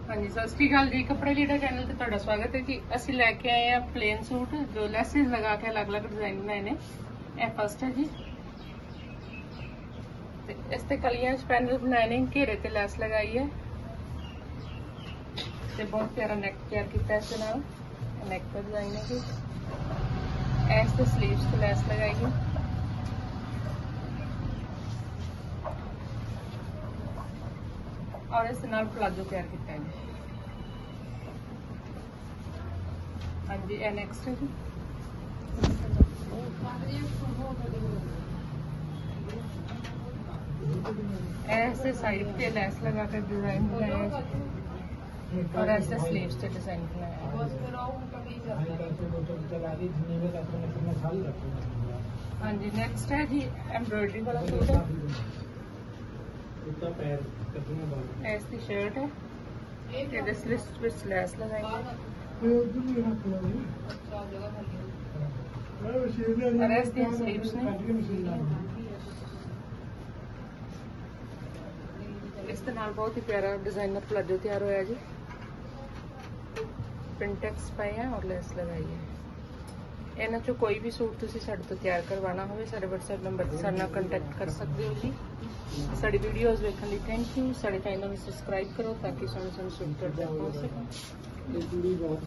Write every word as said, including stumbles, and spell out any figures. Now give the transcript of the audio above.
हाँ जी सत श्री अकाल जी। कपड़े लीडर चैनल ਤੇ ਤੁਹਾਡਾ ਸਵਾਗਤ ਹੈ ਜੀ। ਅਸੀਂ ਲੈ ਕੇ ਆਏ ਆ प्लेन सूट जो ਲੈਸਿਸ ਲਗਾ ਕੇ ਅਲੱਗ-ਅਲੱਗ ਡਿਜ਼ਾਈਨ ਬਣਾਏ ਨੇ। ਇਹ ਫਸਟ ਹੈ ਜੀ ਤੇ ਇਸ ਤੇ ਕਲੀਆਂ ਚ ਪੈਨਲ ਬਣਾਏ ਨੇ, ਘੇਰੇ ਤੇ ਲੈਸ ਲਗਾਈ ਹੈ ਤੇ ਬਹੁਤ ਪਿਆਰਾ ਨੈਕ ਤਿਆਰ ਕੀਤਾ ਇਸ ਨਾਲ। ਨੈਕ ਦਾ ਡਿਜ਼ਾਈਨ ਹੈ ਜੀ। ਇਸ ਤੇ ਸਲੀਵਸ ਤੇ ਲੈਸ ਲਗਾਈ ਹੈ और इस नाल प्लाजो तैयार किया है। हाँ जी ए नेक्स्ट है जी। ऐसे साइड पे लेस लगा कर डिजाइन बनाया और ऐसे स्लीव्स पे डिजाइन बनाया। हाँ जी नेक्स्ट है जी एम्ब्रॉयडरी वाला सूट है। ऐसी शर्ट है, ये स्लिट पे लेस लगाएंगे और ऐसी स्लीव्स ने इस दे नाल बहुत ही प्यारा डिजाइनर प्लाजो तैयार होया जी। प्रिंटेक्स पाए हैं और लेस लगाई है। इन्हां चों कोई भी सूट तुसीं साडे तो तैयार करवाना होवे साडे व्हाट्सएप नंबर ते साडे नाल कंटैक्ट कर सकते हो जी। साड़ी वीडियोज़ देखने लिए थैंक यू। साडे चैनल में सबसक्राइब करो ताकि सानूं सूट तुहाडे तक पहुंच सके।